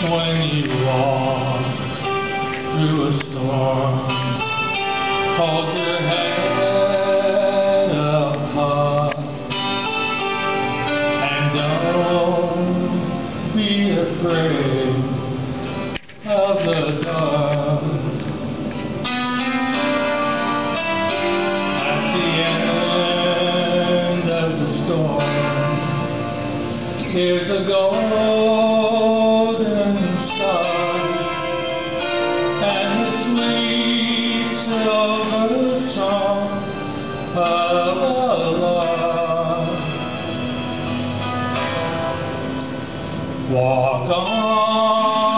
when you walk through a storm. Hold your head up high and don't be afraid of the dark. At the end of the storm, here's a golden star and the sweet silver song of a lark. Walk on.